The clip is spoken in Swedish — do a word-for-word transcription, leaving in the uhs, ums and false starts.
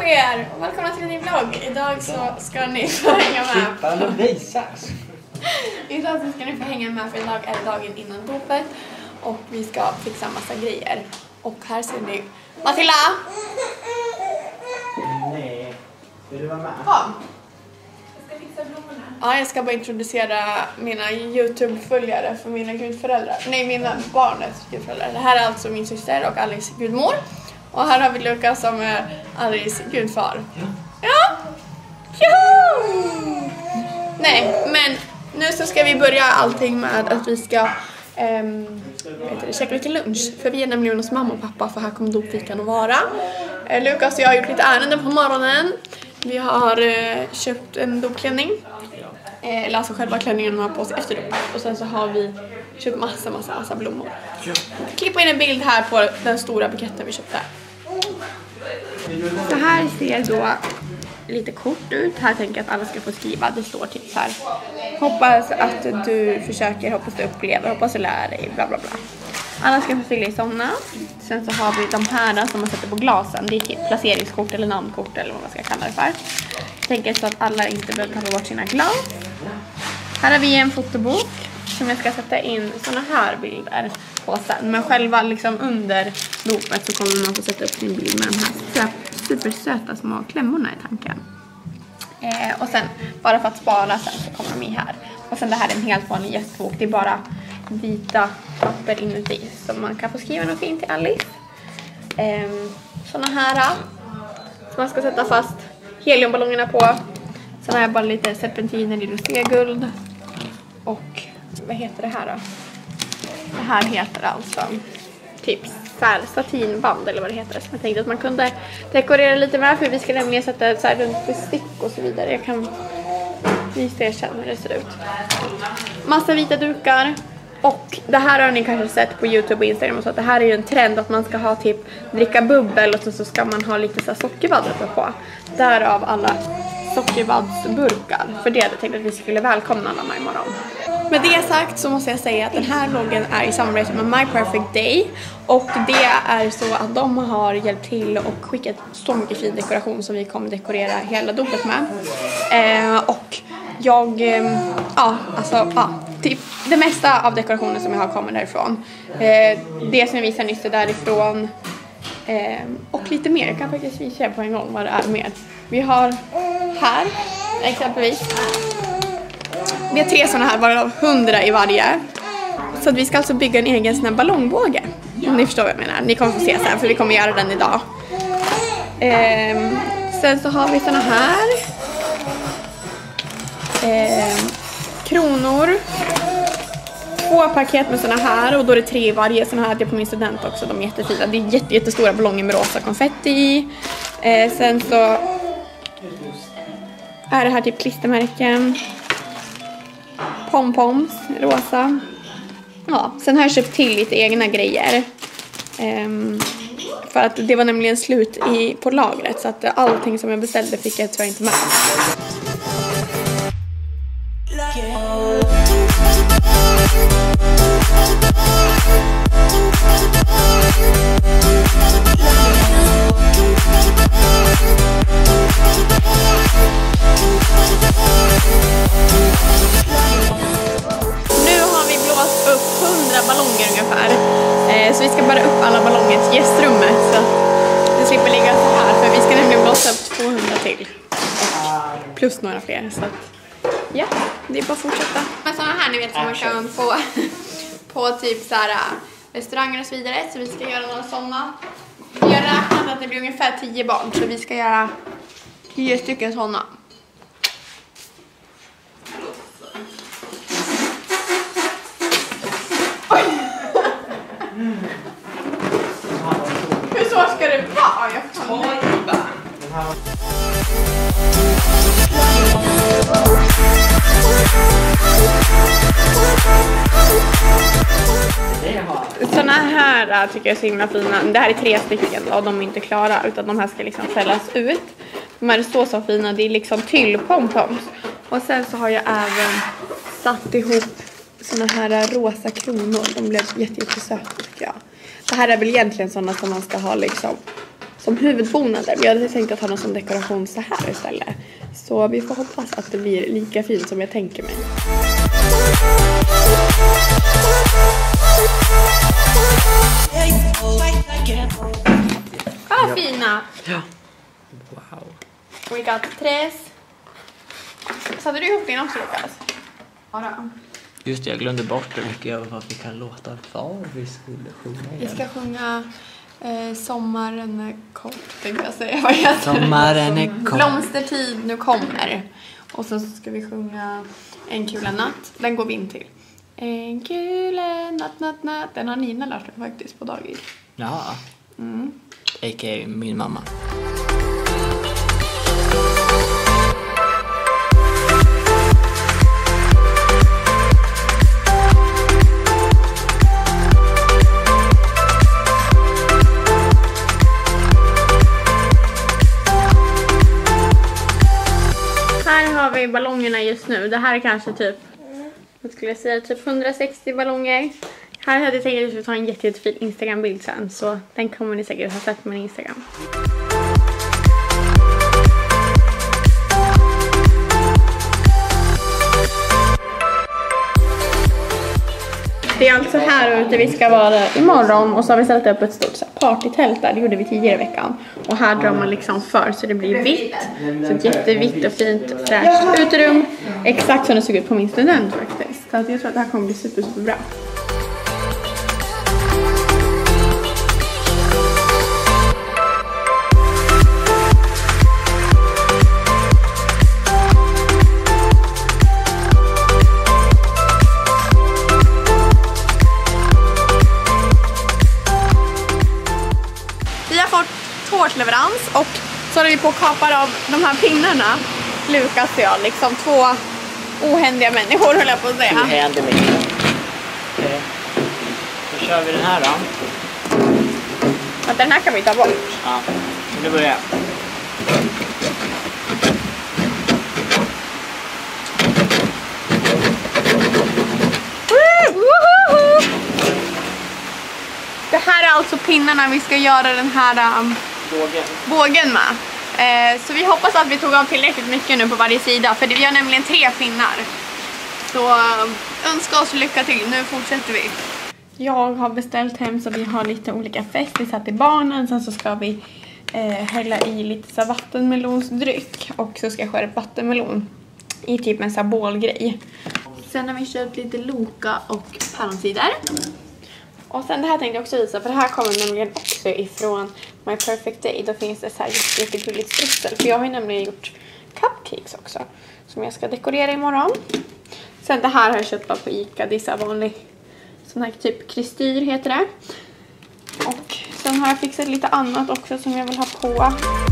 er! Välkomna till en ny vlogg. Idag så ska ni få hänga med. Klippan och visas. Idag så ska ni få hänga med, för idag är det dagen innan dopet. Och vi ska fixa massa grejer. Och här ser ni Matilda! Nej, vill du vara med? Kom! Jag ska fixa blommorna. Ja, jag ska bara introducera mina YouTube-följare för mina gudföräldrar. Nej, mina barnets gudföräldrar. Det här är alltså min syster och Alice gudmor. Och här har vi Lukas som är Alice gudfar. Ja! Ja! Joho! Nej, men nu så ska vi börja allting med att vi ska um, vet du, käka lite lunch. För vi är nämligen hos mamma och pappa, för här kommer dopfikan att vara. Uh, Lukas och jag har gjort lite ärenden på morgonen. Vi har uh, köpt en dopklänning. Uh, eller alltså själva klänningen man har på sig efter dop. Och sen så har vi köpt massa, massa, massa blommor. Klippa in en bild här på den stora buketten vi köpte. Så här ser då lite kort ut. Här tänker jag att alla ska få skriva. Det står typ så här: hoppas att du försöker, hoppas du upplever, hoppas du lär dig, bla bla bla. Alla ska få fylla i sådana. Sen så har vi de här som man sätter på glasen. Det är typ placeringskort eller namnkort eller vad man ska kalla det för. Jag tänker så att alla inte behöver tappa bort sina glas. Här har vi en fotobok som jag ska sätta in såna här bilder på sen. Men själva liksom under dopet så kommer man få sätta upp sin bild med de här supersöta små klämmorna i tanken. Eh, och sen, bara för att spara sen, så kommer de i här. Och sen det här är en helt vanlig gästbok. Det är bara vita papper inuti. Så man kan få skriva något fint till Alice. Eh, såna här. Så man ska sätta fast heliumballongerna på. Sen har jag bara lite serpentiner i roséguld. Och vad heter det här då? Det här heter alltså typ satinband eller vad det heter. Så jag tänkte att man kunde dekorera lite med, för vi ska nämligen sätta så här runt bestick och så vidare. Jag kan visa er sen hur det ser ut. Massa vita dukar. Och det här har ni kanske sett på YouTube och Instagram och så, att det här är ju en trend att man ska ha typ dricka bubbel och så, så ska man ha lite så här sockervadd på. Därav alla sockervaddsburkar. För det hade jag tänkt att vi skulle välkomna alla imorgon. Med det sagt så måste jag säga att den här vloggen är i samarbete med My Perfect Day. Och det är så att de har hjälpt till och skickat så mycket fin dekoration som vi kommer dekorera hela dopet med. Eh, och jag, eh, ja alltså, ja, typ det mesta av dekorationen som jag har kommer därifrån. Eh, det som jag visar nyss är därifrån. Eh, och lite mer, jag kan faktiskt visa på en gång vad det är mer. Vi har här exempelvis. Vi har tre sådana här, varav hundra i varje. Så att vi ska alltså bygga en egen sån här ballongbåge. Om ni förstår vad jag menar. Ni kommer få se sen, för vi kommer göra den idag. Eh, sen så har vi såna här. Eh, kronor. Två paket med såna här. Och då är det tre i varje. Såna här hade jag på min student också. De är jättefina. Det är jätte, jättestora ballonger med rosa konfetti i. Eh, sen så är det här typ klistermärken. Pompoms, rosa. Ja, sen har jag köpt till lite egna grejer. Um, för att det var nämligen slut i, på lagret. Så att allting som jag beställde fick jag tyvärr inte med. Ballonger ungefär. Eh, så vi ska bara upp alla ballonger till gästrummet, så att det slipper ligga så här, för vi ska nämligen blåsa upp tvåhundra till. Och plus några fler, så att ja, det är bara att fortsätta. Men sådana här ni vet som man kan få på typ så här restauranger och så vidare, så vi ska göra några sådana. Vi har räknat att det blir ungefär tio barn, så vi ska göra tio stycken sådana. Hur så ska det vara? Jag får ta såna här tycker jag är så himla fina. Det här är tre stycken och de är inte klara, utan de här ska liksom fällas ut. De här är så så fina. Det är liksom tyllpompoms. Och sen så har jag även satt ihop såna här rosa kronor. De blev jätte, jättesöta tycker jag. Det här är väl egentligen sådana som man ska ha liksom som huvudbonader. Men jag hade tänkt att ha någon som dekoration så här istället. Så vi får hoppas att det blir lika fint som jag tänker mig. Kolla fina! Ja. Wow. We got tres. Satte du ihop din också, Lukas? Ja då. Just det, jag glömde bort hur mycket jag vad vi kan låta var vi skulle sjunga igen. Vi ska sjunga eh, Sommaren är kort, tänkte jag säga. Vad heter Sommaren är kort. Blomstertid nu kommer. Och så ska vi sjunga En kula natt. Den går vi in till. En kula natt, natt, natt. Den har Nina lärt mig faktiskt på dagis. Ja. Mm. A K A min mamma. Här har vi ballongerna just nu. Det här är kanske typ, vad skulle jag säga, typ hundrasextio ballonger. Här hade jag tänkt att jag skulle ta en jätte, jättefin Instagram-bild sen. Så den kommer ni säkert ha sett på min Instagram. Det är alltså här ute vi ska vara imorgon. Och så har vi ställt upp ett stort så här, partytält där. Det gjorde vi tidigare i veckan. Och här drar man liksom för så det blir vitt. Så ett jättevitt och fint fräscht uterum. Exakt som det såg ut på min student faktiskt. Så att jag tror att det här kommer bli super, super bra. Tårtleverans och så håller vi på och kapar av de här pinnarna. Lukas och jag, liksom två ohändiga människor höll jag på att säga. Ohändiga människor. Okej. Då kör vi den här då. Att den här kan vi ta bort. Ja, nu börjar jag. Det här är alltså pinnarna vi ska göra den här um, bågen. bågen med. Eh, så vi hoppas att vi tog av tillräckligt mycket nu på varje sida. För vi har nämligen tre pinnar. Så um, önska oss lycka till. Nu fortsätter vi. Jag har beställt hem så vi har lite olika festisar till barnen. Sen så ska vi eh, hälla i lite så vattenmelonsdryck. Och så ska jag skära upp vattenmelon i typ en så här bålgrej. Sen har vi köpt lite loka och päronsider. Och sen det här tänkte jag också visa, för det här kommer nämligen också ifrån My Perfect Day. Då finns det så här jättegulligt strössel. För jag har ju nämligen gjort cupcakes också, som jag ska dekorera imorgon. Sen det här har jag köpt på Ica, det är så här vanlig, sån här typ kristyr heter det. Och sen har jag fixat lite annat också som jag vill ha på.